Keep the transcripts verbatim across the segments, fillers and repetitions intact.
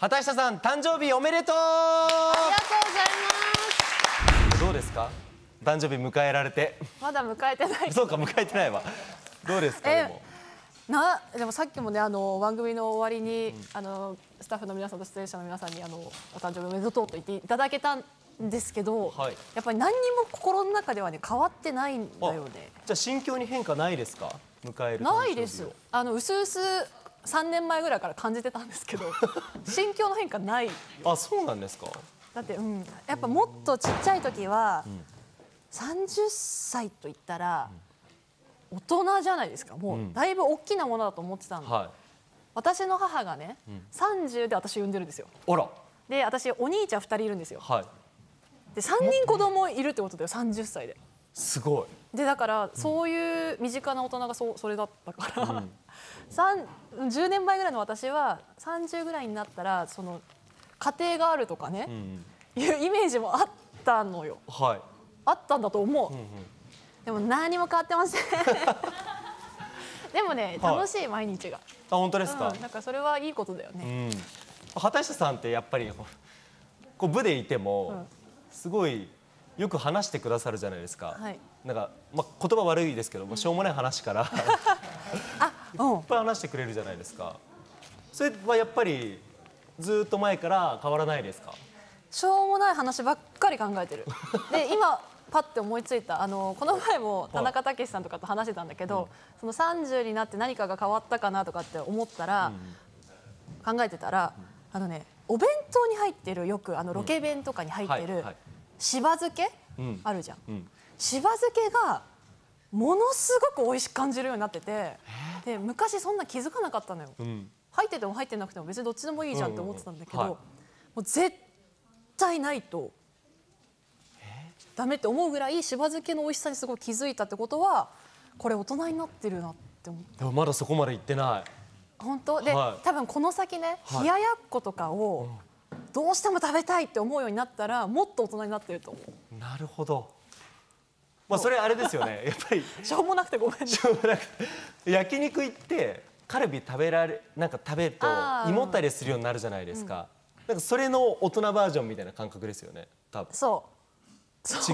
畑下さん、誕生日おめでとう。 ありがとうございます。どうですか、誕生日迎えられて。 ます。まだ迎えてない。 そうか、迎えてないわ。どうですか、でも。 な、でもさっきもね、あの番組の終わりに、うん、あのスタッフの皆さんと出演者の皆さんにあのお誕生日おめでとうと言っていただけたんですけど、はい、やっぱり何にも心の中ではね変わってないんだよね。 じゃあ心境に変化ないですか、迎える。 ないです。あの薄々さんねんまえぐらいから感じてたんですけど心境の変化ない。 あ、そうなんですか。 だって、うん、やっぱもっとちっちゃい時は、うん、さんじゅっさいと言ったら、うん、大人じゃないですか。もうだいぶ大きなものだと思ってたんで、うん、はい、私の母がね、うん、さんじゅうで私産んでるんですよ。 あら。で、 私お兄ちゃんふたりいるんですよ。 はい。 で、さんにん子供いるってことだよ、さんじゅっさいで。 すごい。で、だからそういう身近な大人がそそれだったから、うん、じゅうねんまえぐらいの私はさんじゅうぐらいになったらその家庭があるとかね、うん、いうイメージもあったのよ。はい。あったんだと思う。うんうん、でも何も変わってませんでもね、楽しい毎日が。 あ、本当ですか。 うん、なんかそれはいいことだよね。 うん、畑下さんってやっぱりこう部でいても、うん、すごいよく話してくださるじゃないですか。はい、なんか、まあ、言葉悪いですけども、しょうもない話からあ、うん、いっぱい話してくれるじゃないですか。それはやっぱりずっと前から変わらないですか。 しょうもない話ばっかり考えてるで、今パッて思いついた、あのこの前も田中毅さんとかと話してたんだけど、はい、そのさんじゅうになって何かが変わったかなとかって思ったら、うん、考えてたら、うん、あのね、お弁当に入ってる、よくあのロケ弁とかに入ってるしば漬け、うん、あるじゃん。うん、しば漬けがものすごく美味しく感じるようになってて、で昔そんな気づかなかったのよ。うん、入ってても入ってなくても別にどっちでもいいじゃんって思ってたんだけど、もう絶対ないとダメって思うぐらいしば漬けの美味しさにすごい気づいたってことは、これ大人になってるなって思った。 まだそこまで行ってない。 本当で、はい、多分この先ね、冷ややっことかをどうしても食べたいって思うようになったら、もっと大人になってると思う。 なるほど。まあそれあれですよね、やっぱりしょうもなくてごめんね。 しょうもなくて、焼肉行ってカルビ食べられ、なんか食べると胃もたれするようになるじゃないですか。うん、なんかそれの大人バージョンみたいな感覚ですよね、多分。 そう。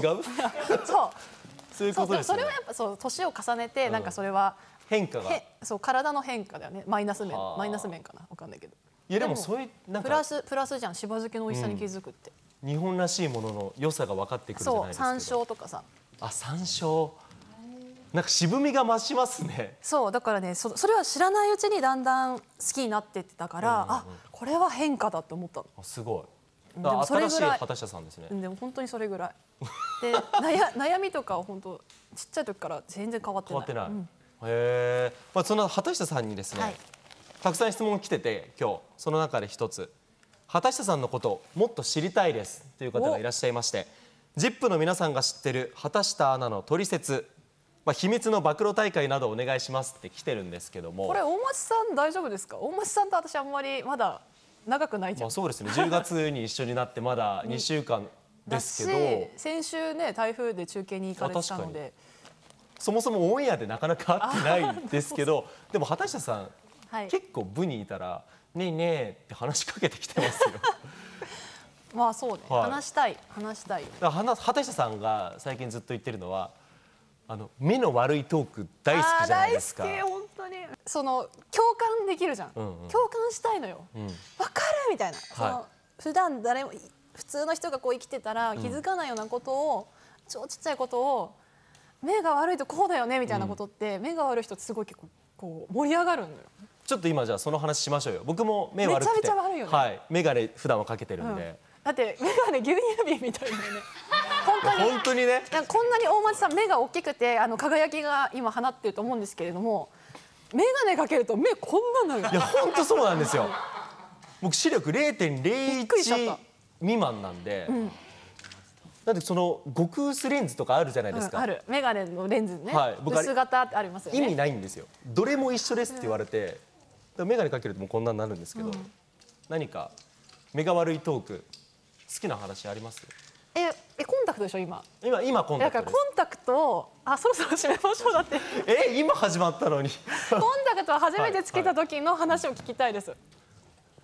違う？ そう。 そういうことですね。 それはやっぱそう、年を重ねて、なんかそれは変化が、 そう体の変化だよね。マイナス面、マイナス面かな、わかんないけど。 いやでもそういうなんかプラスプラスじゃん、しば漬けの美味しさに気づくって。 日本らしいものの良さが分かってくるじゃないですか。 そう、山椒とかさ。 あ、山椒。なんか渋みが増しますね。 そうだからね、そそれは知らないうちにだんだん好きになってってたから、あ、これは変化だって思ったの。 すごい。でもそれぐらい新しい畑下さんですね。 でも本当にそれぐらい。で、悩悩みとかは本当ちっちゃい時から全然変わってない。 変わってない。へえ。まあその畑下さんにですね、たくさん質問来てて、今日その中で一つ、畑下さんのことをもっと知りたいですという方がいらっしゃいまして、ジップの皆さんが知ってる畑下アナのトリセツ、まあ秘密の暴露大会などお願いしますって来てるんですけども。 これ大町さん大丈夫ですか？大町さんと私あんまりまだ長くないじゃん。 まあそうですね。じゅうがつに一緒になってまだにしゅうかんですけど、 先週ね台風で中継に行かれてたので、 そもそもオンエアでなかなか会ってないんですけど、でも畑下さん、はい、結構部にいたらねえねえって話しかけてきてますよ。 まあそうね、はい、話したい話したいよ。 だから畑下さんが最近ずっと言ってるのは、あの目の悪いトーク大好きじゃないですか。 大好き、本当に。その共感できるじゃん。うんうん、共感したいのよ。うん、分かるみたいな。その、はい、普段誰も普通の人がこう生きてたら気づかないようなことを、うん、超ちっちゃいことを目が悪いとこうだよねみたいなことって、うん、目が悪い人ってすごい結構こう盛り上がるのよ。 ちょっと今じゃあその話しましょうよ。僕も目悪くて、 めちゃめちゃ悪いよね。 はい、眼鏡普段はかけてるんで。うん、 だって眼鏡牛乳瓶みたいなね。本当に本当にね。 いやこんなに大町さん目が大きくて、あの輝きが今放ってると思うんですけれども、眼鏡かけると目こんなのよ。 いや本当そうなんですよ。僕視力 れいてんれいいち 未満なんで。うん、だってその極薄レンズとかあるじゃないですか。 うん、ある眼鏡のレンズね。はい、薄型ってありますよね。 意味ないんですよ。どれも一緒ですって言われて、うん、眼鏡かけるともうこんなになるんですけど、うん、何か目が悪いトーク好きな話あります？ ええコンタクトでしょ今。 今今コンタクトです。だからコンタクトをあそろそろ締めましょうだって。 え今始まったのに。 コンタクトを初めてつけた時の話を聞きたいです。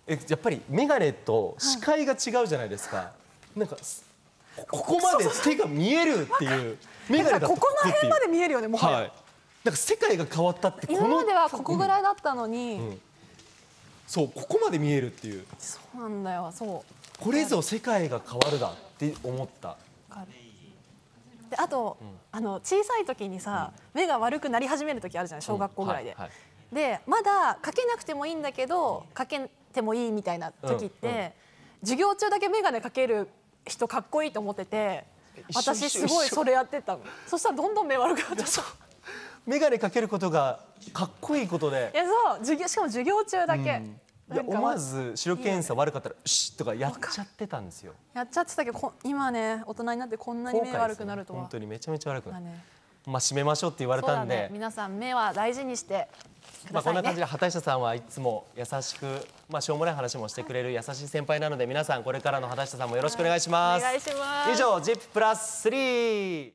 えやっぱり眼鏡と視界が違うじゃないですか、はい、なんかここまで手が見えるっていう眼鏡だとここの辺まで見えるよねもはや、はい、 なんか世界が変わったって今まではここぐらいだったのに、うんうん、 そうここまで見えるっていうそうなんだよそうこれぞ世界が変わるだって思ったであと、うん、あの小さい時にさ、うん、目が悪くなり始める時あるじゃない小学校ぐらいで、うんはいはい、でまだかけなくてもいいんだけどかけてもいいみたいな時って、うんうん、授業中だけ眼鏡かける人かっこいいと思ってて私すごいそれやってたのそしたらどんどん目悪くなっちゃった眼鏡かけることがかっこいいことでいやそう授業しかも授業中だけ、うんいや思わず視力検査悪かったら「シッ」とかやっちゃってたんですよ。 やっちゃってたけどこ今ね大人になってこんなに目悪くなるとは、 本当にめちゃめちゃ悪くなる、ね、まあ締めましょうって言われたんで、 ね、皆さん目は大事にしてくださいね。 まあこんな感じで畑下さんはいつも優しく、まあ、しょうもない話もしてくれる優しい先輩なので皆さんこれからの畑下さんもよろしくお願いします。 お願いします。 以上 ジップ プラススリー